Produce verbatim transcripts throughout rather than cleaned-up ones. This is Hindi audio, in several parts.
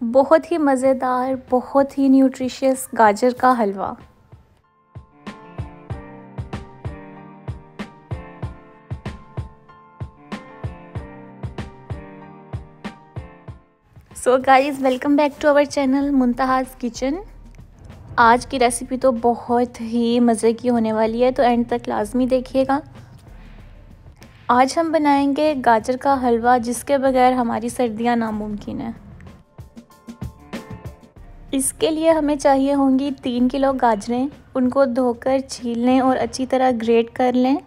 बहुत ही मज़ेदार, बहुत ही न्यूट्रिशियस गाजर का हलवा। So guys, welcome back to our channel Muntahaz kitchen. आज की रेसिपी तो बहुत ही मज़े की होने वाली है, तो एंड तक लाजमी देखिएगा। आज हम बनाएंगे गाजर का हलवा, जिसके बगैर हमारी सर्दियां नामुमकिन है। इसके लिए हमें चाहिए होंगी तीन किलो गाजरें। उनको धोकर छील लें और अच्छी तरह ग्रेट कर लें।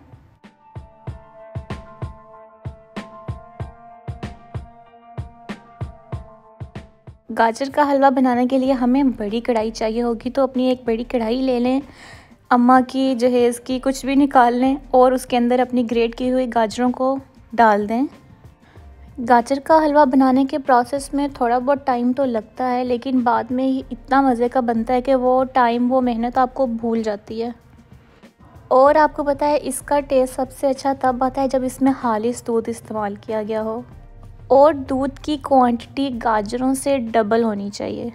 गाजर का हलवा बनाने के लिए हमें बड़ी कढ़ाई चाहिए होगी, तो अपनी एक बड़ी कढ़ाई ले लें। अम्मा की, जहेज़ की, कुछ भी निकाल लें और उसके अंदर अपनी ग्रेट की हुई गाजरों को डाल दें। गाजर का हलवा बनाने के प्रोसेस में थोड़ा बहुत टाइम तो लगता है, लेकिन बाद में ही इतना मज़े का बनता है कि वो टाइम, वो मेहनत आपको भूल जाती है। और आपको पता है, इसका टेस्ट सबसे अच्छा तब आता है जब इसमें खालिस दूध इस्तेमाल किया गया हो, और दूध की क्वांटिटी गाजरों से डबल होनी चाहिए।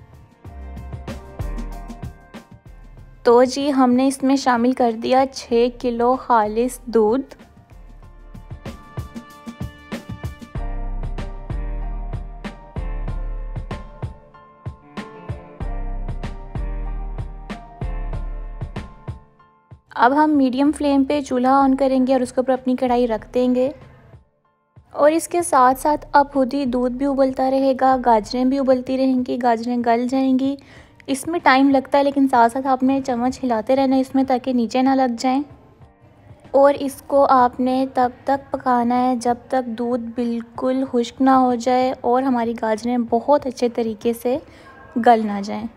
तो जी, हमने इसमें शामिल कर दिया छः किलो खालिस दूध। अब हम मीडियम फ्लेम पे चूल्हा ऑन करेंगे और उसके ऊपर अपनी कढ़ाई रख देंगे, और इसके साथ साथ अब खुद ही दूध भी उबलता रहेगा, गाजरें भी उबलती रहेंगी, गाजरें गल जाएंगी। इसमें टाइम लगता है, लेकिन साथ साथ आपने चम्मच हिलाते रहना इसमें, ताकि नीचे ना लग जाएं। और इसको आपने तब तक पकाना है जब तक दूध बिल्कुल खुश्क ना हो जाए और हमारी गाजरें बहुत अच्छे तरीके से गल ना जाएं।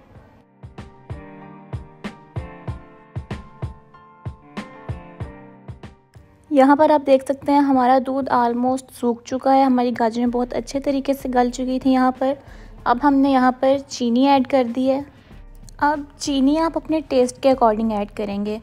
यहाँ पर आप देख सकते हैं हमारा दूध आलमोस्ट सूख चुका है, हमारी गाजरें बहुत अच्छे तरीके से गल चुकी थी यहाँ पर। अब हमने यहाँ पर चीनी ऐड कर दी है। अब चीनी आप अपने टेस्ट के अकॉर्डिंग ऐड करेंगे।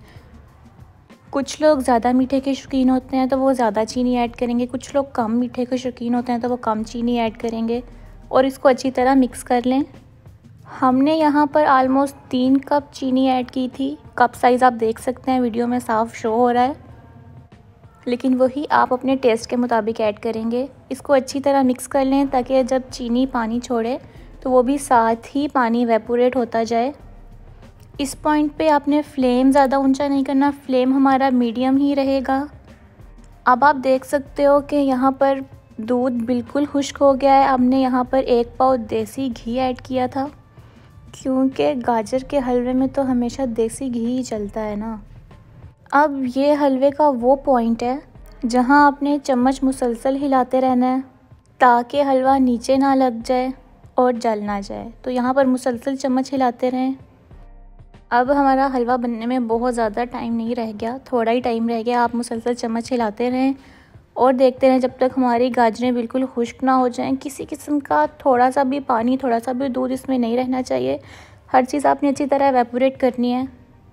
कुछ लोग ज़्यादा मीठे के शौकीन होते हैं तो वो ज़्यादा चीनी ऐड करेंगे, कुछ लोग कम मीठे के शौकीन होते हैं तो वो कम चीनी ऐड करेंगे। और इसको अच्छी तरह मिक्स कर लें। हमने यहाँ पर आलमोस्ट तीन कप चीनी ऐड की थी। कप साइज़ आप देख सकते हैं, वीडियो में साफ शो हो रहा है, लेकिन वही आप अपने टेस्ट के मुताबिक ऐड करेंगे। इसको अच्छी तरह मिक्स कर लें, ताकि जब चीनी पानी छोड़े तो वो भी साथ ही पानी इवेपोरेट होता जाए। इस पॉइंट पे आपने फ्लेम ज़्यादा ऊंचा नहीं करना, फ्लेम हमारा मीडियम ही रहेगा। अब आप देख सकते हो कि यहाँ पर दूध बिल्कुल खुश्क हो गया है। हमने यहाँ पर एक पाव देसी घी ऐड किया था, क्योंकि गाजर के हलवे में तो हमेशा देसी घी ही चलता है ना। अब ये हलवे का वो पॉइंट है जहाँ आपने चम्मच मुसलसल हिलाते रहना है, ताकि हलवा नीचे ना लग जाए और जल ना जाए। तो यहाँ पर मुसलसल चम्मच हिलाते रहें। अब हमारा हलवा बनने में बहुत ज़्यादा टाइम नहीं रह गया, थोड़ा ही टाइम रह गया। आप मुसलसल चम्मच हिलाते रहें और देखते रहें जब तक हमारी गाजरें बिल्कुल खुश्क ना हो जाएं। किसी किस्म का थोड़ा सा भी पानी, थोड़ा सा भी दूध इसमें नहीं रहना चाहिए। हर चीज़ आपने अच्छी तरह इवेपोरेट करनी है,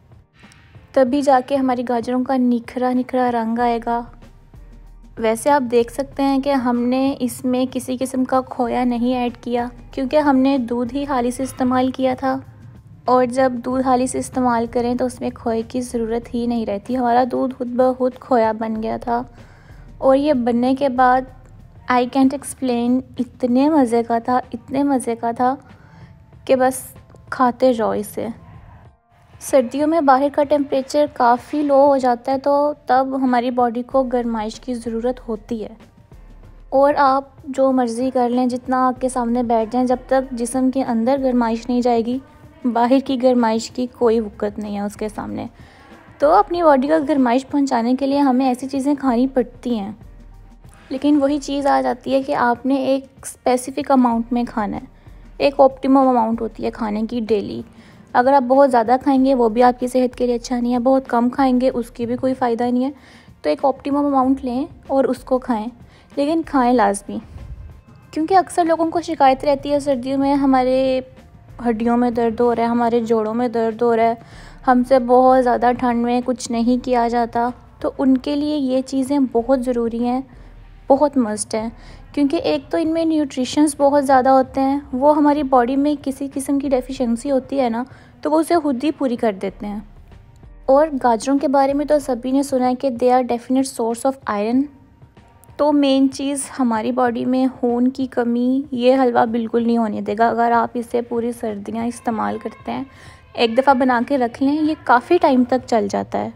तभी जाके हमारी गाजरों का निखरा निखरा रंग आएगा। वैसे आप देख सकते हैं कि हमने इसमें किसी किस्म का खोया नहीं ऐड किया, क्योंकि हमने दूध ही खालिस इस्तेमाल किया था। और जब दूध खालिस इस्तेमाल करें तो उसमें खोए की ज़रूरत ही नहीं रहती। हमारा दूध खुद ब खुद खोया बन गया था, और ये बनने के बाद आई कैंट एक्सप्लेन, इतने मज़े का था, इतने मज़े का था कि बस खाते रहो इसे। सर्दियों में बाहर का टेम्परेचर काफ़ी लो हो जाता है, तो तब हमारी बॉडी को गर्माइश की ज़रूरत होती है। और आप जो मर्ज़ी कर लें, जितना आपके सामने बैठ जाएं, जब तक जिस्म के अंदर गर्माइश नहीं जाएगी, बाहर की गर्माइश की कोई वक़्त नहीं है उसके सामने। तो अपनी बॉडी को गर्माइश पहुंचाने के लिए हमें ऐसी चीज़ें खानी पड़ती हैं, लेकिन वही चीज़ आ जाती है कि आपने एक स्पेसिफ़िक अमाउंट में खाना है। एक ऑप्टिमम अमाउंट होती है खाने की डेली। अगर आप बहुत ज़्यादा खाएंगे वो भी आपकी सेहत के लिए अच्छा नहीं है, बहुत कम खाएंगे उसकी भी कोई फ़ायदा नहीं है। तो एक ऑप्टिमम अमाउंट लें और उसको खाएं, लेकिन खाएं लाजमी। क्योंकि अक्सर लोगों को शिकायत रहती है सर्दियों में हमारे हड्डियों में दर्द हो रहा है, हमारे जोड़ों में दर्द हो रहा है, हमसे बहुत ज़्यादा ठंड में कुछ नहीं किया जाता। तो उनके लिए ये चीज़ें बहुत ज़रूरी हैं। बहुत मस्ट है, क्योंकि एक तो इनमें न्यूट्रिशंस बहुत ज़्यादा होते हैं, वो हमारी बॉडी में किसी किस्म की डेफिशिएंसी होती है ना, तो वो उसे खुद ही पूरी कर देते हैं। और गाजरों के बारे में तो सभी ने सुना है कि they are definite source of iron. तो मेन चीज़ हमारी बॉडी में खून की कमी ये हलवा बिल्कुल नहीं होने देगा अगर आप इसे पूरी सर्दियाँ इस्तेमाल करते हैं। एक दफ़ा बना के रख लें, ये काफ़ी टाइम तक चल जाता है।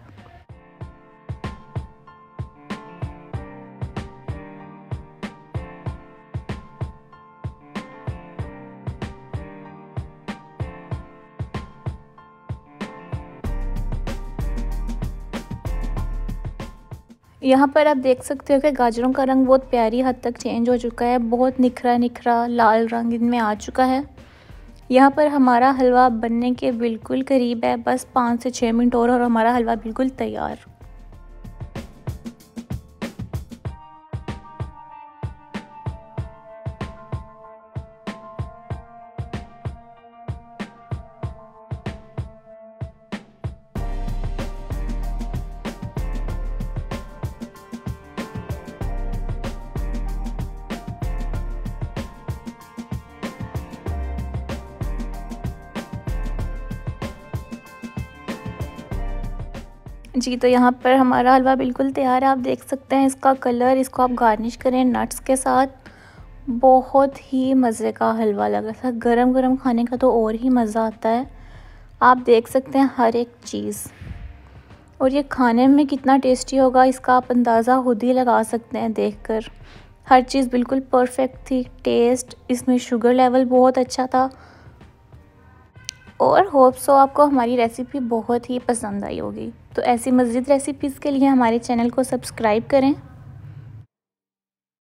यहाँ पर आप देख सकते हो कि गाजरों का रंग बहुत प्यारी हद तक चेंज हो चुका है, बहुत निखरा निखरा लाल रंग इनमें आ चुका है। यहाँ पर हमारा हलवा बनने के बिल्कुल करीब है, बस पाँच से छः मिनट और और हमारा हलवा बिल्कुल तैयार। जी, तो यहाँ पर हमारा हलवा बिल्कुल तैयार है। आप देख सकते हैं इसका कलर, इसको आप गार्निश करें नट्स के साथ, बहुत ही मज़े का हलवा लग रहा था। गरम गरम खाने का तो और ही मज़ा आता है। आप देख सकते हैं हर एक चीज़, और ये खाने में कितना टेस्टी होगा इसका आप अंदाज़ा खुद ही लगा सकते हैं देखकर। हर चीज़ बिल्कुल परफेक्ट थी, टेस्ट, इसमें शुगर लेवल बहुत अच्छा था। और होप सो आपको हमारी रेसिपी बहुत ही पसंद आई होगी। तो ऐसी मज़ीद रेसिपीज़ के लिए हमारे चैनल को सब्सक्राइब करें।